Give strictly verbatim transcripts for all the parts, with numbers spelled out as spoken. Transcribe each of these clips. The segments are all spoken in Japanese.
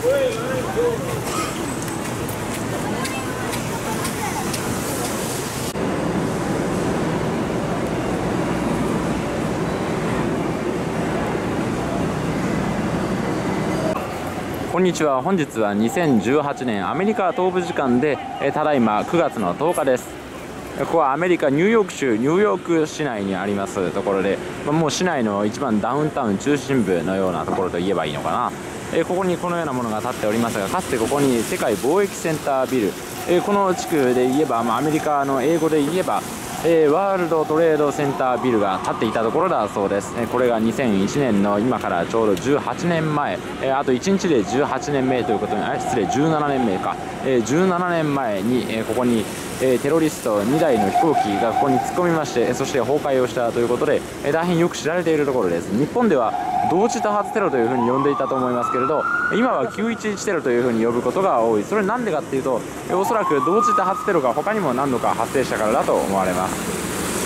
こんにちは。本日はにせんじゅうはちねんアメリカ東部時間でただいまくがつのとおかです。ここはアメリカニューヨーク州ニューヨーク市内にありますところで、もう市内の一番ダウンタウン中心部のようなところと言えばいいのかな。ここにこのようなものが建っておりますが、かつてここに世界貿易センタービル、この地区で言えば、まあ、アメリカの英語で言えばえー、ワールドトレードセンタービルが建っていたところだそうです。えー、これがにせんいちねんの今からちょうどじゅうはちねんまえ、えー、あといちにちでじゅうはちねんめということに、あ、失礼、じゅうななねんめか、えー、じゅうななねんまえに、えー、ここに、えー、テロリストにだいの飛行機がここに突っ込みまして、そして崩壊をしたということで、えー、大変よく知られているところです。日本では同時多発テロというふうに呼んでいたと思いますけれど、今はきゅういちいちテロというふうに呼ぶことが多い。それなんでかっていうと、えー、おそらく同時多発テロが他にも何度か発生したからだと思われます。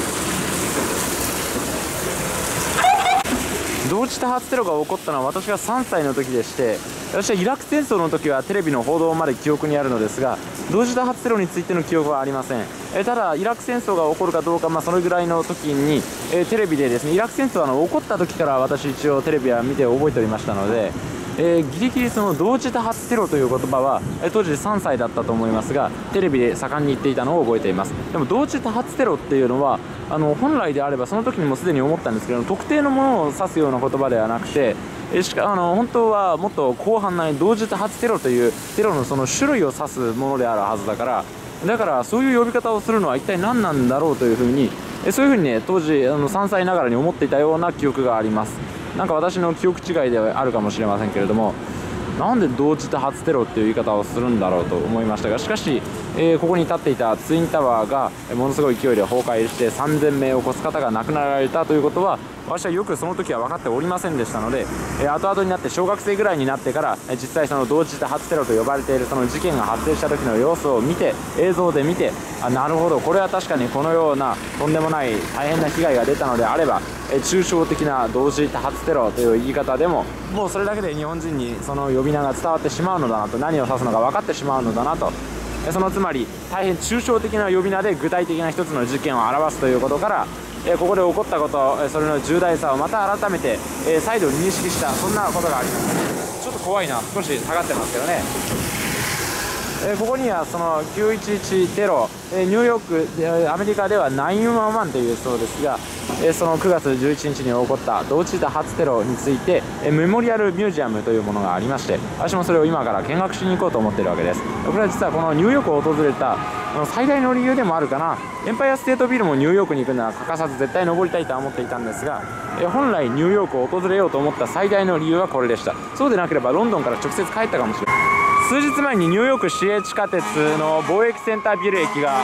同時多発テロが起こったのは私がさんさいの時でして、私はイラク戦争の時はテレビの報道まで記憶にあるのですが、同時多発テロについての記憶はありません。えただイラク戦争が起こるかどうか、まあ、そのぐらいの時に、えテレビでですね、イラク戦争はあの起こった時から私一応テレビは見て覚えておりましたので、えー、ギリギリその同時多発テロという言葉は、えー、当時さんさいだったと思いますが、テレビで盛んに言っていたのを覚えています。でも同時多発テロっていうのはあの本来であればその時にもすでに思ったんですけど、特定のものを指すような言葉ではなくて、えー、しかあの本当はもっと広範な同時多発テロというテロのその種類を指すものであるはずだから、だからそういう呼び方をするのは一体何なんだろうというふうに、えー、そういうふうにね、当時あのさんさいながらに思っていたような記憶があります。なんか私の記憶違いではあるかもしれませんけれども、なんで同時多発テロっていう言い方をするんだろうと思いましたが、しかし、えー、ここに立っていたツインタワーがものすごい勢いで崩壊してさんぜんめいを超す方が亡くなられたということは、私はよくその時は分かっておりませんでしたので、えー、後々になって小学生ぐらいになってから、えー、実際その同時多発テロと呼ばれているその事件が発生した時の様子を見て、映像で見て、あ、なるほど、これは確かにこのようなとんでもない大変な被害が出たのであれば、えー、抽象的な同時多発テロという言い方でももうそれだけで日本人にその呼び名が伝わってしまうのだなと、何を指すのか分かってしまうのだなと、そのつまり大変抽象的な呼び名で具体的な一つの事件を表すということから、ここで起こったこと、それの重大さをまた改めて再度認識した、そんなことがあります。ちょっと怖いな、少し下がってますけどね。ここにはそのきゅういちいちテロ、ニューヨーク、アメリカではナインワンワンというそうですが、そのくがつじゅういちにちに起こった同時多発テロについてメモリアルミュージアムというものがありまして、私もそれを今から見学しに行こうと思っているわけです。これは実はこのニューヨークを訪れた最大の理由でもあるかな。エンパイアステートビルもニューヨークに行くなら欠かさず絶対登りたいとは思っていたんですが、本来ニューヨークを訪れようと思った最大の理由はこれでした。そうでなければロンドンから直接帰ったかもしれない。数日前にニューヨーク市営地下鉄の貿易センタービル駅が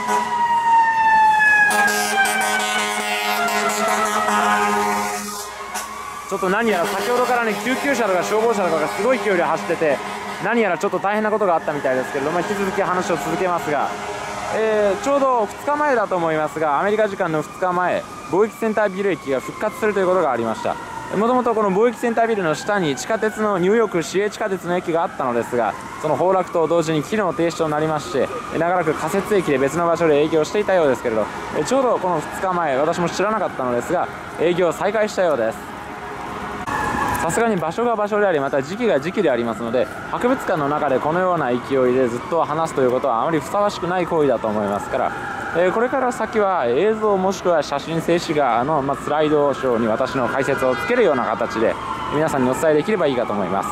ちょっと何やら先ほどからね、救急車とか消防車とかがすごい勢いで走ってて、何やらちょっと大変なことがあったみたいですけれども、引き続き話を続けますが、えー、ちょうどふつかまえだと思いますが、アメリカ時間のふつかまえ、貿易センタービル駅が復活するということがありました。もともとこの貿易センタービルの下に地下鉄のニューヨーク市営地下鉄の駅があったのですが、その崩落と同時に機能停止となりまして、長らく仮設駅で別の場所で営業していたようですけれど、ちょうどこのふつかまえ、私も知らなかったのですが営業再開したようです。さすがに場所が場所であり、また時期が時期でありますので、博物館の中でこのような勢いでずっと話すということはあまりふさわしくない行為だと思いますから、えー、これから先は映像もしくは写真静止画の、まあ、スライドショーに私の解説をつけるような形で皆さんにお伝えできればいいかと思います。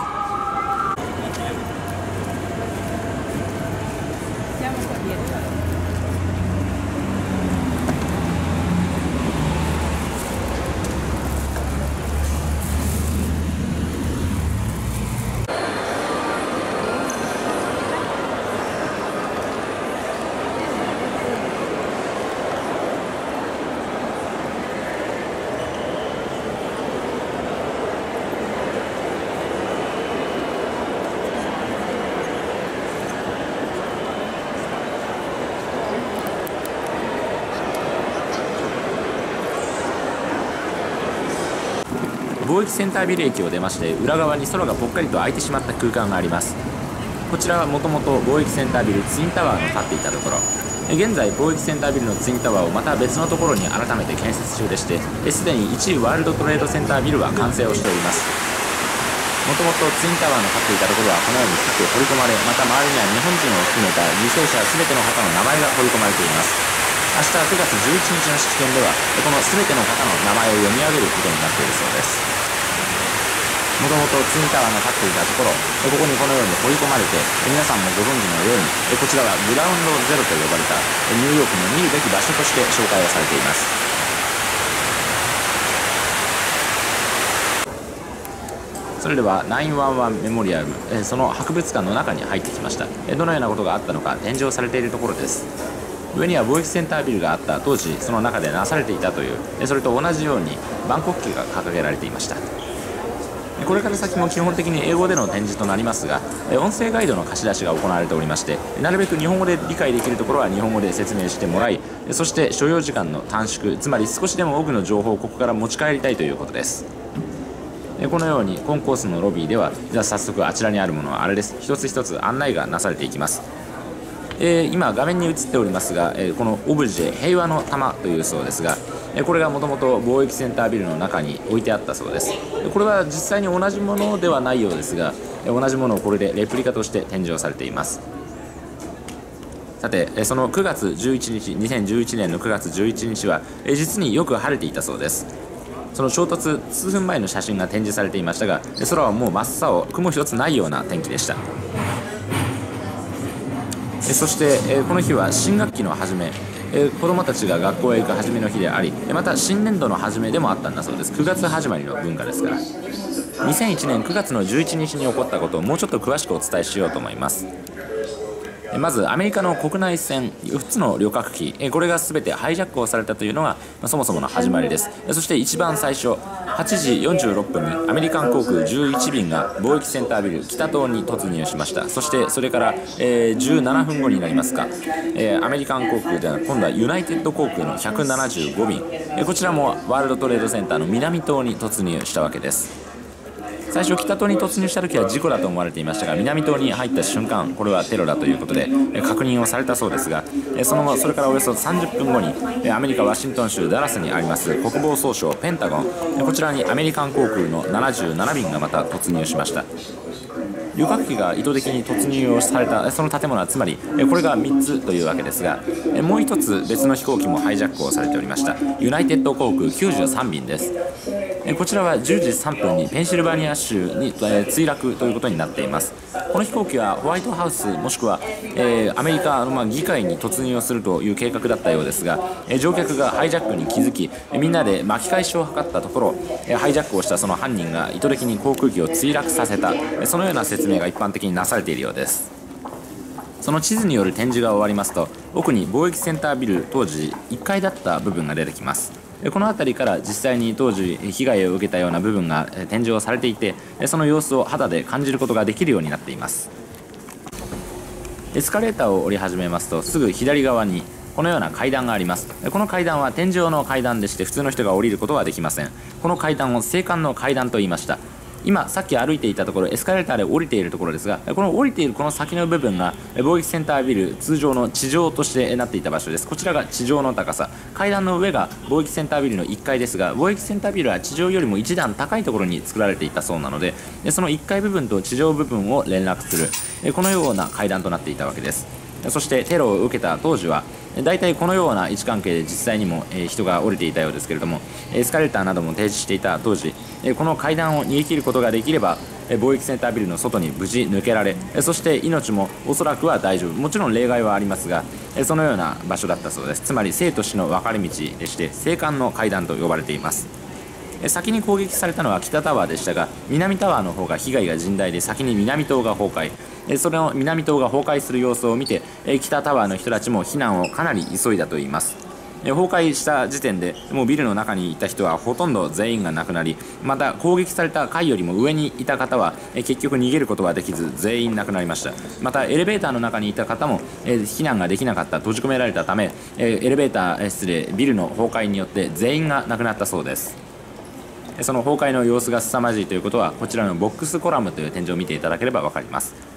貿易センタービル駅を出まして、裏側に空がぽっかりと空いてしまった空間があります。 こちらはもともと貿易センタービルツインタワーの建っていたところ、現在貿易センタービルのツインタワーをまた別のところに改めて建設中でして、すでにいちいワールドトレードセンタービルは完成をしております。もともとツインタワーの建っていたところはこのように深く掘り込まれ、また周りには日本人を含めた犠牲者全ての方の名前が掘り込まれています。明日くがつじゅういちにちの式典ではこの全ての方の名前を読み上げることになっているそうです。もともとツインタワーの建っていたところ、ここにこのように掘り込まれて、皆さんもご存知のようにこちらはグラウンドゼロと呼ばれたニューヨークの見るべき場所として紹介をされています。それではナインワンワンメモリアル、その博物館の中に入ってきました。どのようなことがあったのか展示をされているところです。上には貿易センタービルがあった当時その中でなされていたという、それと同じようにバンコク旗が掲げられていました。これから先も基本的に英語での展示となりますが、音声ガイドの貸し出しが行われておりまして、なるべく日本語で理解できるところは日本語で説明してもらい、そして所要時間の短縮、つまり少しでも多くの情報をここから持ち帰りたいということです。このようにコンコースのロビーでは、じゃあ早速あちらにあるものはあれです。一つ一つ案内がなされていきます。えー、今画面に映っておりますが、えー、このオブジェ平和の玉というそうですが、えー、これがもともと貿易センタービルの中に置いてあったそうです。これは実際に同じものではないようですが、えー、同じものをこれでレプリカとして展示をされています。さて、えー、そのくがつじゅういちにちにせんじゅういちねんのくがつじゅういちにちは、えー、実によく晴れていたそうです。その衝突数分前の写真が展示されていましたが、空はもう真っ青、雲一つないような天気でした。そしてこの日は新学期の初め、子どもたちが学校へ行く初めの日であり、また新年度の初めでもあったんだそうです。くがつ始まりの文化ですから、にせんいちねんくがつのじゅういちにちに起こったことをもうちょっと詳しくお伝えしようと思います。まずアメリカの国内線よっつの旅客機、これが全てハイジャックをされたというのがそもそもの始まりです。そして一番最初はちじよんじゅうろっぷんにアメリカン航空じゅういちびんが貿易センタービル北棟に突入しました。そしてそれから、えー、じゅうななふんごになりますか、えー、アメリカン航空では今度はユナイテッド航空のひゃくななじゅうごびん、えー、こちらもワールドトレードセンターの南棟に突入したわけです。最初北棟に突入した時は事故だと思われていましたが、南棟に入った瞬間これはテロだということで確認をされたそうですが、そのそれからおよそさんじゅっぷんごにアメリカ・ワシントン州ダラスにあります国防総省ペンタゴン、こちらにアメリカン航空のななじゅうななびんがまた突入しました。旅客機が意図的に突入をされたその建物はつまりこれがみっつというわけですが、もうひとつ別の飛行機もハイジャックをされておりました。ユナイテッド航空きゅうじゅうさんびんです。こちらはじゅうじさんぷんにペンシルバニア州に墜落ということになっています。この飛行機はホワイトハウスもしくは、えー、アメリカのまあ議会に突入をするという計画だったようですが、乗客がハイジャックに気づきみんなで巻き返しを図ったところ、ハイジャックをしたその犯人が意図的に航空機を墜落させた、そのような説明が一般的になされているようです。その地図による展示が終わりますと、奥に貿易センタービル当時いっかいだった部分が出てきます。この辺りから実際に当時被害を受けたような部分が展示をされていて、その様子を肌で感じることができるようになっています。エスカレーターを降り始めますと、すぐ左側にこのような階段があります。この階段は天井の階段でして、普通の人が降りることはできません。この階段を青函の階段と言いました。今さっき歩いていたところ、エスカレーターで降りているところですが、この降りているこの先の部分が貿易センタービル通常の地上としてなっていた場所です。こちらが地上の高さ、階段の上が貿易センタービルのいっかいですが、貿易センタービルは地上よりも一段高いところに作られていたそうなので、そのいっかい部分と地上部分を連絡するこのような階段となっていたわけです。そしてテロを受けた当時は大体このような位置関係で実際にも人が降りていたようですけれども、エスカレーターなども提示していた当時、この階段を逃げ切ることができれば貿易センタービルの外に無事抜けられ、そして命もおそらくは大丈夫、もちろん例外はありますが、そのような場所だったそうです。つまり生と死の分かれ道でして、青函の階段と呼ばれています。先に攻撃されたのは北タワーでしたが、南タワーの方が被害が甚大で、先に南棟が崩壊、それを南棟が崩壊する様子を見て、北タワーの人たちも避難をかなり急いだといいます。崩壊した時点でもうビルの中にいた人はほとんど全員が亡くなり、また攻撃された階よりも上にいた方は結局逃げることはできず全員亡くなりました。またエレベーターの中にいた方も避難ができなかった、閉じ込められたため、エレベーター失礼ビルの崩壊によって全員が亡くなったそうです。その崩壊の様子が凄まじいということは、こちらのボックスコラムという展示を見ていただければ分かります。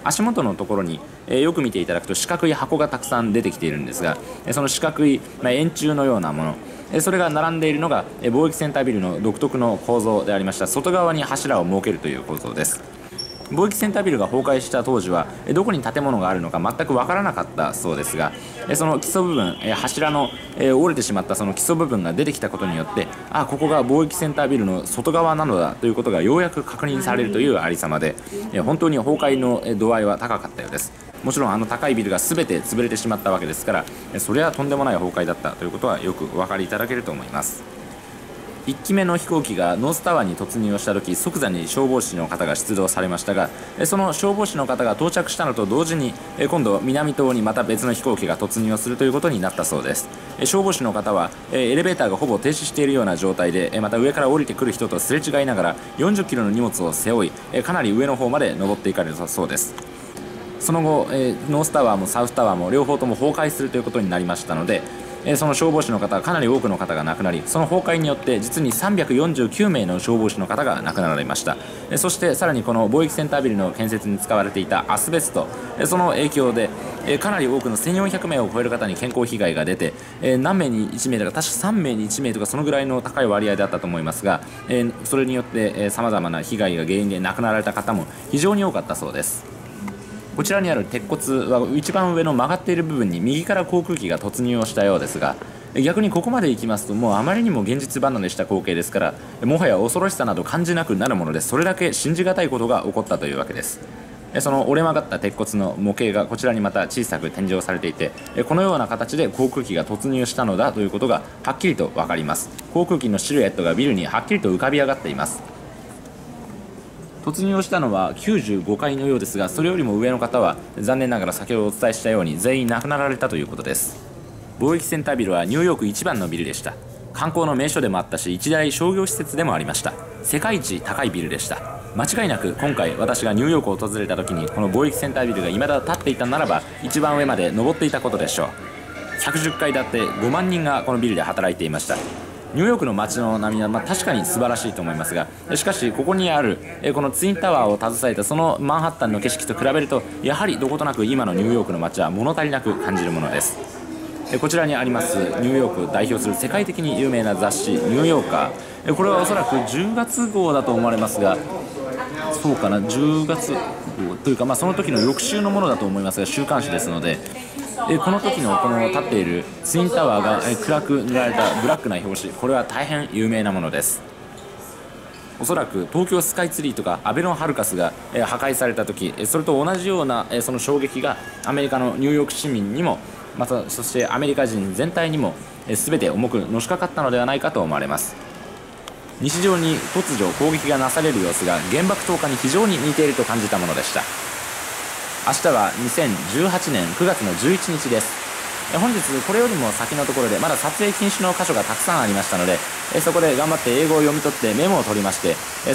足元のところに、えー、よく見ていただくと四角い箱がたくさん出てきているんですが、その四角い、まあ、円柱のようなもの、それが並んでいるのが貿易センタービルの独特の構造でありました。外側に柱を設けるという構造です。貿易センタービルが崩壊した当時はどこに建物があるのか全く分からなかったそうですが、その基礎部分、柱の折れてしまったその基礎部分が出てきたことによって、あ、ここが貿易センタービルの外側なのだということがようやく確認されるというありさまで、本当に崩壊の度合いは高かったようです。もちろんあの高いビルが全て潰れてしまったわけですから、それはとんでもない崩壊だったということはよくお分かりいただけると思います。いっきめの飛行機がノースタワーに突入をした時、即座に消防士の方が出動されましたが、その消防士の方が到着したのと同時に今度南棟にまた別の飛行機が突入をするということになったそうです。消防士の方はエレベーターがほぼ停止しているような状態で、また上から降りてくる人とすれ違いながらよんじゅっキロの荷物を背負い、かなり上の方まで登っていかれたそうです。その後ノースタワーもサウスタワーも両方とも崩壊するということになりましたので、その消防士の方、かなり多くの方が亡くなり、その崩壊によって実にさんびゃくよんじゅうきゅうめいの消防士の方が亡くなられました。そしてさらにこの貿易センタービルの建設に使われていたアスベスト、その影響でかなり多くのせんよんひゃくめいを超える方に健康被害が出て、何名にいちめいとか確かさんめいにいちめいとかそのぐらいの高い割合だったと思いますが、それによってさまざまな被害が原因で亡くなられた方も非常に多かったそうです。こちらにある鉄骨は一番上の曲がっている部分に右から航空機が突入をしたようですが、逆にここまで行きますともうあまりにも現実離れした光景ですから、もはや恐ろしさなど感じなくなるもので、それだけ信じがたいことが起こったというわけです。その折れ曲がった鉄骨の模型がこちらにまた小さく展示をされていて、このような形で航空機が突入したのだということがはっきりと分かります。航空機のシルエットがビルにはっきりと浮かび上がっています。突入をしたのはきゅうじゅうごかいのようですが、それよりも上の方は残念ながら先ほどお伝えしたように全員亡くなられたということです。貿易センタービルはニューヨーク一番のビルでした。観光の名所でもあったし、一大商業施設でもありました。世界一高いビルでした。間違いなく今回私がニューヨークを訪れた時にこの貿易センタービルが未だ立っていたならば、一番上まで登っていたことでしょう。ひゃくじゅっかい建てごまんにんがこのビルで働いていました。ニューヨークの街の並みは、まあ、確かに素晴らしいと思いますが、しかしここにあるこのツインタワーを携えたそのマンハッタンの景色と比べると、やはりどことなく今のニューヨークの街は物足りなく感じるものです。こちらにありますニューヨークを代表する世界的に有名な雑誌ニューヨーカー、これはおそらくじゅうがつごうだと思われますが、そうかな、じゅうがつごうというか、まあ、その時の翌週のものだと思いますが、週刊誌ですので、この時のこの立っているツインタワーが暗く塗られたブラックな表紙、これは大変有名なものです。おそらく東京スカイツリーとかアベノハルカスが破壊された時、それと同じようなその衝撃がアメリカのニューヨーク市民にも、またそしてアメリカ人全体にも全て重くのしかかったのではないかと思われます。日常に突如攻撃がなされる様子が原爆投下に非常に似ていると感じたものでした。明日はにせんじゅうはちねんくがつのじゅういちにちです。本日これよりも先のところでまだ撮影禁止の箇所がたくさんありましたので、そこで頑張って英語を読み取ってメモを取りまして、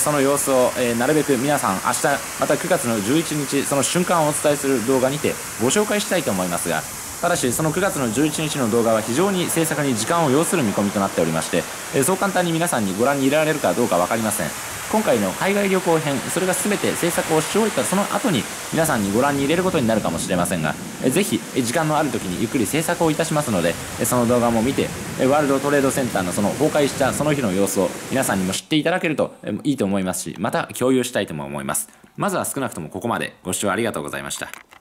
その様子をなるべく皆さん明日またくがつのじゅういちにちその瞬間をお伝えする動画にてご紹介したいと思いますが、ただしそのくがつのじゅういちにちの動画は非常に制作に時間を要する見込みとなっておりまして、そう簡単に皆さんにご覧に入れられるかどうか分かりません。今回の海外旅行編、それが全て制作をし終えたその後に皆さんにご覧に入れることになるかもしれませんが、ぜひ時間のある時にゆっくり制作をいたしますので、その動画も見てワールドトレードセンターのその崩壊したその日の様子を皆さんにも知っていただけるといいと思いますし、また共有したいとも思います。まずは少なくともここまでご視聴ありがとうございました。